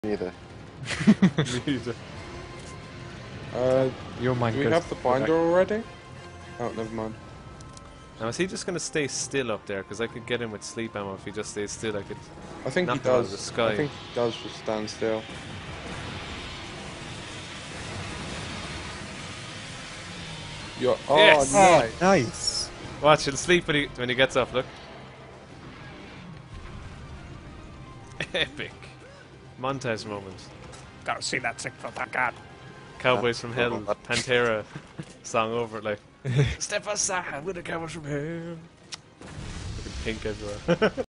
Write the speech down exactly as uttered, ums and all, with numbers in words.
Neither. Neither. Uh, You're mine. do we Chris. have the binder already? Oh, never mind. Now is he just gonna stay still up there? Because I could get him with sleep ammo if he just stays still. I could. I think he knock him out of does. the sky. I think he does just stand still. You're, oh, Yes! nice. Nice. Watch, he'll sleep when he when he gets up. Look. Epic. Montage moment. Gotta see that sick for that god. Cowboys from Hell, Pantera song over it like. Step aside with the cowboys from hell. Looking pink everywhere.